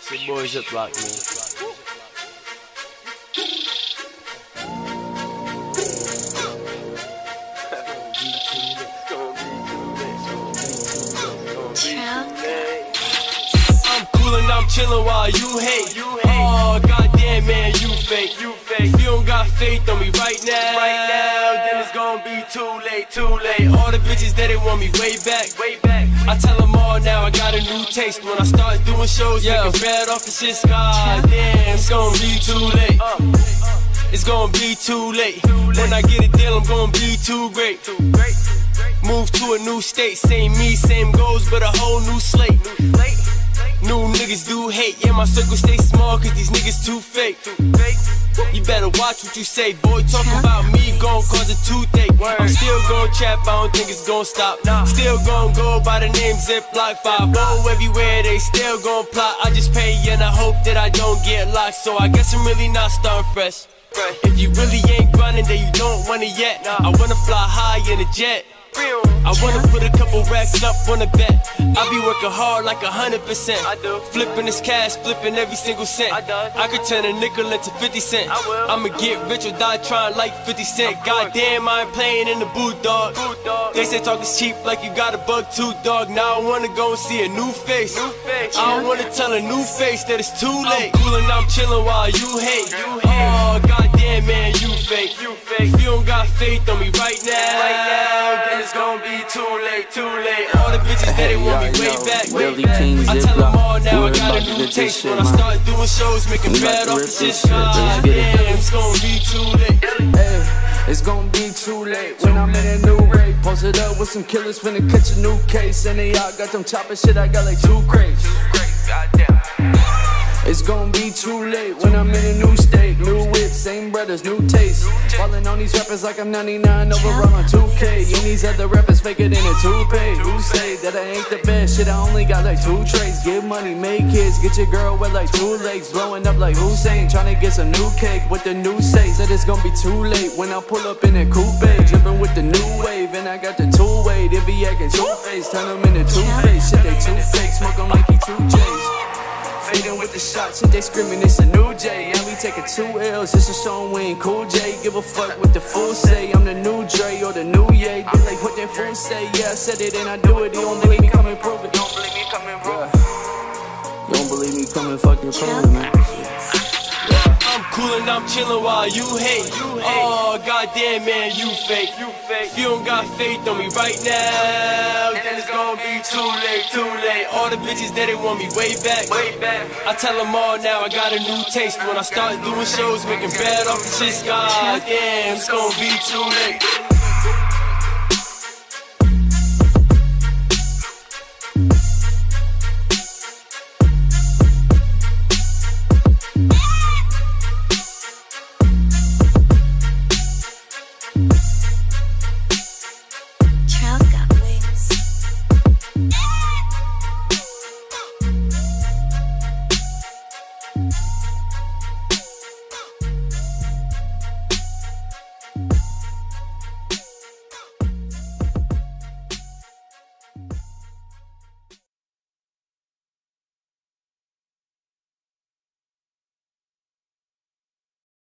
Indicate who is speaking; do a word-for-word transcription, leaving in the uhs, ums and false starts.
Speaker 1: It's your boy Ziplock, man. I'm coolin', I'm chillin' while you hate. Oh, goddamn, man, you fake. You fake. If you don't got faith on me right now, right now, then it's gonna be too late, too late. All the bitches that they want me way back, way back. I tell them all now I got a new taste. When I start doing shows, yeah, making bread off the shit, goddamn, it's gonna be too late. It's gonna be too late. When I get a deal, I'm gonna be too great. Move to a new state, same me, same goals, but a whole new slate. New niggas do hate, yeah, my circle stay small, cause these niggas too fake. You better watch what you say, boy, talk about me gon' cause a toothache. I'm still gon' trap, I don't think it's gon' stop. Still gon' go by the name Ziplock. Five oh everywhere, they still gon' plot. I just pay and I hope that I don't get locked, so I guess I'm really not starting fresh. If you really ain't grinding, then you don't want it yet. I wanna fly high in a jet. I wanna put a couple racks up on a bet. I be working hard like a hundred percent. Flipping this cash, flipping every single cent. I could turn a nickel into fifty cent. I'ma get rich or die trying like fifty cent. Goddamn, I ain't playing in the booth, dog. They say talk is cheap like you got a bug tooth, dog. Now I wanna go and see a new face. I don't wanna tell a new face that it's too late. I'm coolin', I'm chillin' while you hate. Oh, goddamn, man, you fake. If you don't got faith on me right now, then it's gonna be too late, too late. All the bitches that they want me way back, way back. I tell them all now I got a new taste. When I start doing shows, making bread off the shit, goddamn, it's gonna be too late.
Speaker 2: Hey, it's gonna be too late when I'm in a new rate. Posted up with some killers, finna catch a new case. And they all got them chopping shit, I got like two crates. It's gonna be too late when I'm in a new state. New whip, same brothers, new taste. Falling on these rappers like I'm ninety-nine overall on two K. And these other rappers fake it in a toupee. Who say that I ain't the best? Shit, I only got like two trays. Get money, make kids, get your girl with like two legs. Blowing up like Hussein, trying to get some new cake with the new say. Said it's gonna be too late when I pull up in a coupe. Dripping with the new wave, and I got the two weight. If he acting two-faced, turn him into two-face. Shit, they two fake, smoke him like he two J's. Fading with the shots, shit, they screaming it's a new J. And we taking two L's, this is showing we ain't cool J. Give a fuck what the fool say, I'm the new Dre or the new Ye. They like what that fool say, yeah, I said it and I do it. You don't believe me, come and prove it. You don't believe me, come and prove it. You don't believe me, come and fucking prove it, man.
Speaker 1: I'm coolin', I'm chillin' while you hate. Oh, goddamn, man, you fake. If you don't got faith on me right now, then it's gonna be too late, too late. All the bitches that they want me way back, way back. I tell them all now I got a new taste. When I start doing shows, making bread off the shit, goddamn, it's gonna be too late.